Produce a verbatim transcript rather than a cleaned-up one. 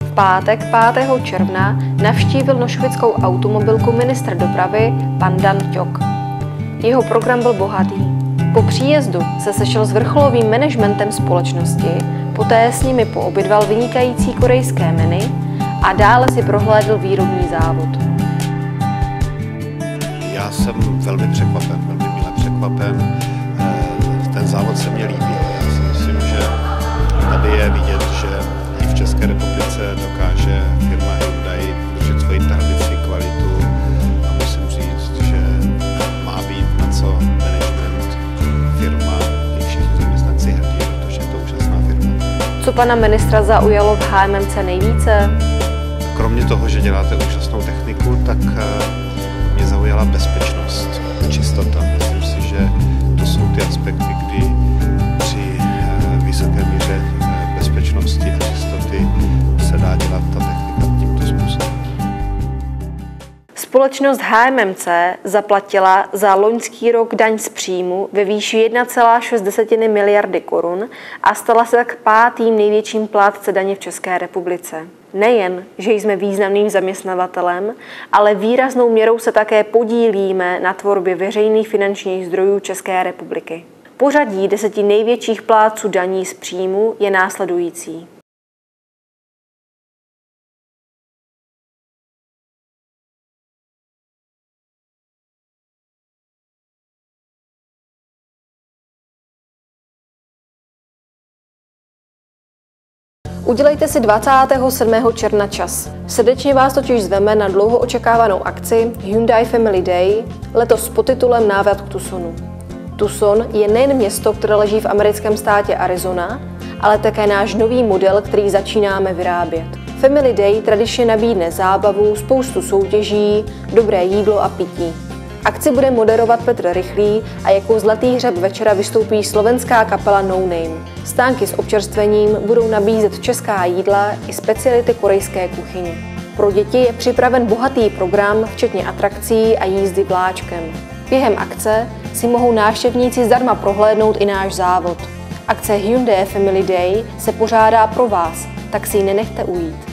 V pátek pátého června navštívil nošovickou automobilku ministr dopravy pan Dan Ťok. Jeho program byl bohatý. Po příjezdu se sešel s vrcholovým managementem společnosti, poté s nimi poobědval vynikající korejské menu a dále si prohlédl výrobní závod. Já jsem velmi překvapen, velmi milé překvapen. Ten závod se mně líbil. Já si myslím, že tady je vidět, že i v České republice dokáže firma Hyundai držet svoji tradici, kvalitu a musím říct, že má být na co management, firma i všichni zaměstnanci hrdí, protože je to úžasná firma. Co pana ministra zaujalo v H M M C nejvíce? Kromě toho, že děláte úžasnou techniku, tak mě zaujala bezpečnost, čistota. Myslím si, že to jsou ty aspekty, kdy při vysoké míře bezpečnosti a čistoty se dá dělat ta technika tímto způsobem. Společnost H M M C zaplatila za loňský rok daň z příjmu ve výši jedna celá šest miliardy korun a stala se tak pátým největším plátce daně v České republice. Nejen, že jsme významným zaměstnavatelem, ale výraznou měrou se také podílíme na tvorbě veřejných finančních zdrojů České republiky. Pořadí deseti největších plátců daní z příjmu je následující. Udělejte si dvacátého sedmého června čas. Srdečně vás totiž zveme na dlouho očekávanou akci Hyundai Family Day, letos s podtitulem Návrat k Tucsonu. Tucson je nejen město, které leží v americkém státě Arizona, ale také náš nový model, který začínáme vyrábět. Family Day tradičně nabídne zábavu, spoustu soutěží, dobré jídlo a pití. Akci bude moderovat Petr Rychlý a jako zlatý hřeb večera vystoupí slovenská kapela No Name. Stánky s občerstvením budou nabízet česká jídla i speciality korejské kuchyně. Pro děti je připraven bohatý program, včetně atrakcí a jízdy vláčkem. Během akce si mohou návštěvníci zdarma prohlédnout i náš závod. Akce Hyundai Family Day se pořádá pro vás, tak si ji nenechte ujít.